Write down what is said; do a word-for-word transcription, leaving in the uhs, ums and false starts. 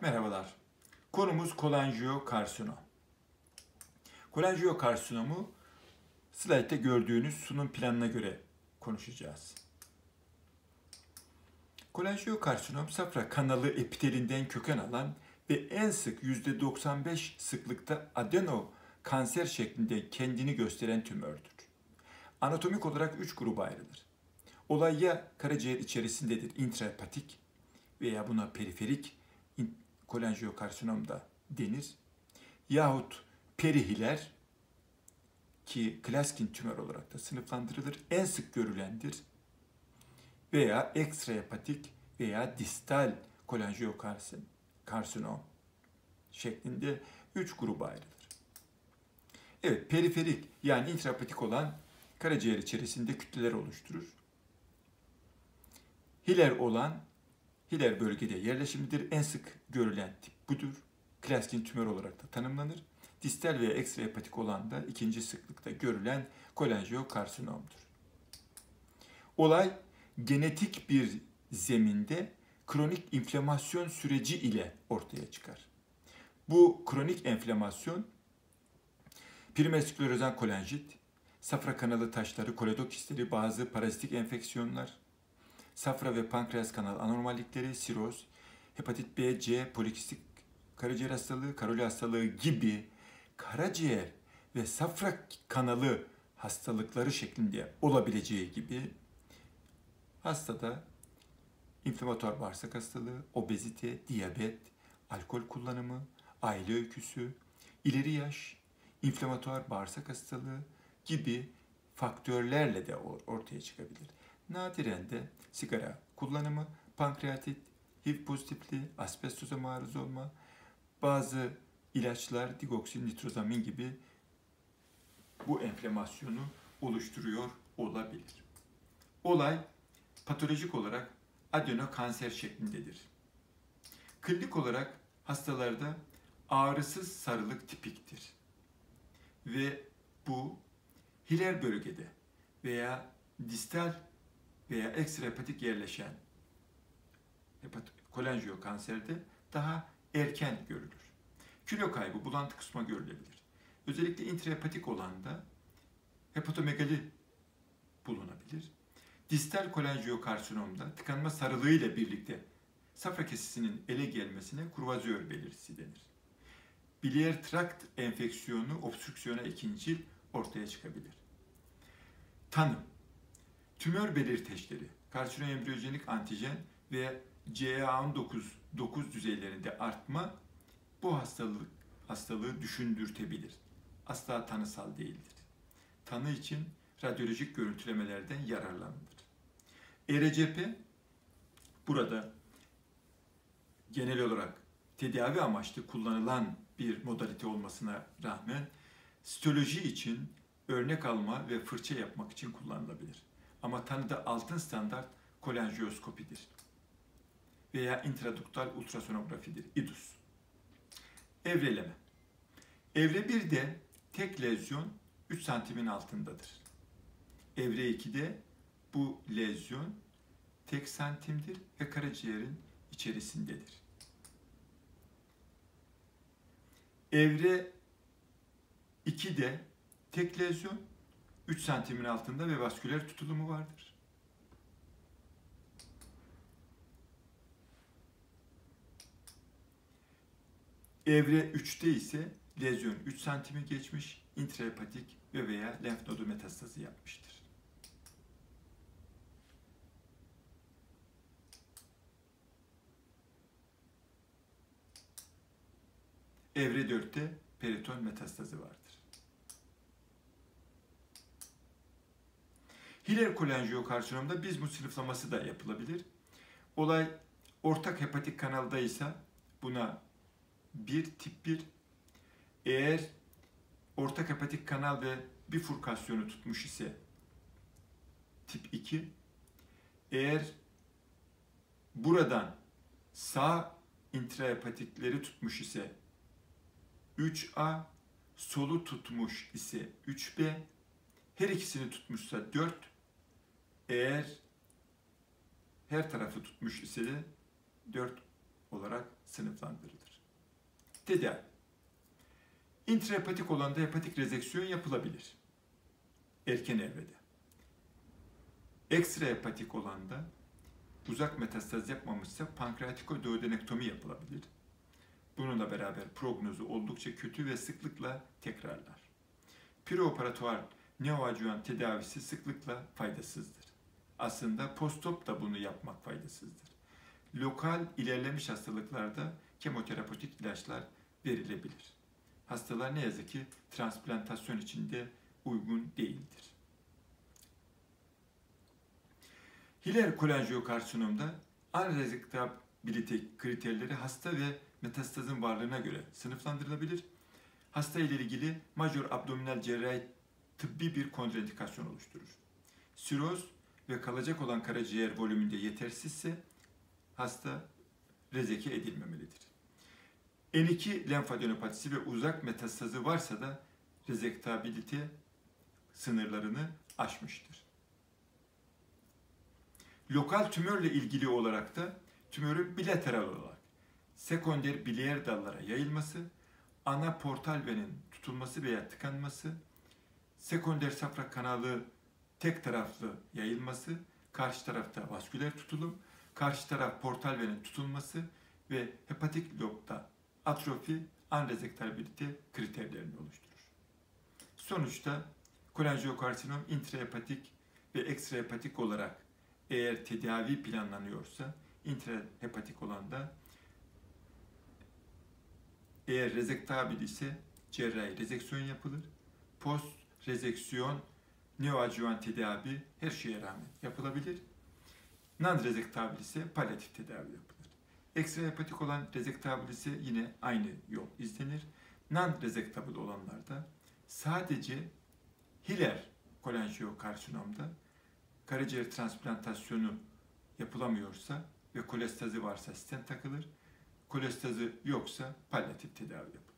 Merhabalar. Konumuz kolangiokarsinom. Kolangiokarsinomu slaytta gördüğünüz sunum planına göre konuşacağız. Kolangiokarsinom safra kanalı epitelinden köken alan ve en sık yüzde doksan beş sıklıkta adeno kanser şeklinde kendini gösteren tümördür. Anatomik olarak üç gruba ayrılır. Olay ya karaciğer içerisindedir, intrahepatik veya buna periferik kolangiokarsinom da denir. Yahut perihiler ki Klaskin tümör olarak da sınıflandırılır. En sık görülendir. Veya ekstrahepatik veya distal kolangiokarsinom şeklinde üç gruba ayrılır. Evet, periferik yani intrahepatik olan karaciğer içerisinde kütleler oluşturur. Hiler olan hiler bölgede yerleşimidir. En sık görülen tip budur. Klaskin tümör olarak da tanımlanır. Distal veya ekstrahepatik olan da ikinci sıklıkta görülen kolangiokarsinomdur. Olay genetik bir zeminde kronik inflamasyon süreci ile ortaya çıkar. Bu kronik enflamasyon primer sklerozan kolanjit, safra kanalı taşları, koledokistleri, bazı parazitik enfeksiyonlar, safra ve pankreas kanal anormallikleri, siroz, hepatit B, C, polikistik karaciğer hastalığı, karoli hastalığı gibi karaciğer ve safra kanalı hastalıkları şeklinde olabileceği gibi hastada inflamatuar bağırsak hastalığı, obezite, diyabet, alkol kullanımı, aile öyküsü, ileri yaş, inflamatuar bağırsak hastalığı gibi faktörlerle de ortaya çıkabilir. Nadiren de sigara kullanımı, pankreatit, H I V pozitifliği, asbestoza maruz olma, bazı ilaçlar, digoksin, nitrozamin gibi bu enflamasyonu oluşturuyor olabilir. Olay patolojik olarak adenokanser şeklindedir. Klinik olarak hastalarda ağrısız sarılık tipiktir. Ve bu hiler bölgede veya distal veya ekstrahepatik yerleşen kolangiokanserde daha erken görülür. Kilo kaybı, bulantı kusma görülebilir. Özellikle intrahepatik olanda hepatomegali bulunabilir. Distal kolangiokarsinomda tıkanma sarılığı ile birlikte safra kesesinin ele gelmesine kurvazör belirtisi denir. Biliyer trakt enfeksiyonu obstrüksiyona ikincil ortaya çıkabilir. Tanı: tümör belirteçleri, karsinom embriyojenik antijen ve C A on dokuz dokuz düzeylerinde artma bu hastalık hastalığı düşündürtebilir. Asla tanısal değildir. Tanı için radyolojik görüntülemelerden yararlanılır. E R C P burada genel olarak tedavi amaçlı kullanılan bir modalite olmasına rağmen sitoloji için örnek alma ve fırça yapmak için kullanılabilir. Ama tanıda altın standart kolangioskopidir veya intraduktal ultrasonografidir, I D U S. Evreleme. Evre birde tek lezyon üç santimin altındadır. Evre ikide bu lezyon tek santimdir ve karaciğerin içerisindedir. Evre ikide tek lezyon üç santimin altında ve vasküler tutulumu vardır. Evre üçte ise lezyon üç santimi geçmiş, intrahepatik ve veya lenf nodu metastazı yapmıştır. Evre dörtte periton metastazı vardır. Hiler kolangiokarsinomda bizmut sınıflaması da yapılabilir. Olay ortak hepatik kanalda ise buna bir tip bir, eğer ortak hepatik kanal ve bifurkasyonu tutmuş ise tip iki, eğer buradan sağ intrahepatikleri tutmuş ise üç A, solu tutmuş ise üç B, her ikisini tutmuşsa dört, eğer her tarafı tutmuş ise de dört olarak sınıflandırılır. Tedavi. İntrahepatik olanda hepatik rezeksiyon yapılabilir. Erken evrede. Ekstrahepatik olanda uzak metastaz yapmamışsa pankreatikoduodenektomi yapılabilir. Bununla beraber prognozu oldukça kötü ve sıklıkla tekrarlar. Preoperatuar neoadjuvant tedavisi sıklıkla faydasızdır. Aslında postop da bunu yapmak faydasızdır. Lokal ilerlemiş hastalıklarda kemoterapötik ilaçlar verilebilir. Hastalar ne yazık ki transplantasyon için de uygun değildir. Hiler kolangiokarsinomda anrezektabilite kriterleri hasta ve metastazın varlığına göre sınıflandırılabilir. Hasta ile ilgili majör abdominal cerrahi tıbbi bir kontraindikasyon oluşturur. Siroz ve kalacak olan karaciğer volümünde yetersizse hasta rezeke edilmemelidir. N iki lenfadenopatisi ve uzak metastazı varsa da rezektabilite sınırlarını aşmıştır. Lokal tümörle ilgili olarak da tümörün bilateral olarak sekonder biliyer dallara yayılması, ana portal venin tutulması veya tıkanması, sekonder safra kanalı tek taraflı yayılması, karşı tarafta vasküler tutulum, karşı taraf portal venin tutulması ve hepatik lobda atrofi anrezektabilite kriterlerini oluşturur. Sonuçta kolangiokarsinom intrahepatik ve ekstrahepatik olarak eğer tedavi planlanıyorsa intrahepatik olanda eğer rezektabil ise cerrahi rezeksiyon yapılır. Post rezeksiyon neoadjuvant tedavi her şeye rağmen yapılabilir. Non-rezektabil ise palyatif tedavi yapılır. Ekstrahepatik olan rezektabil ise yine aynı yol izlenir. Non-rezektabil olanlarda sadece hiler kolangiokarsinomda karaciğer transplantasyonu yapılamıyorsa ve kolestazı varsa stent takılır. Kolestazı yoksa palyatif tedavi yapılır.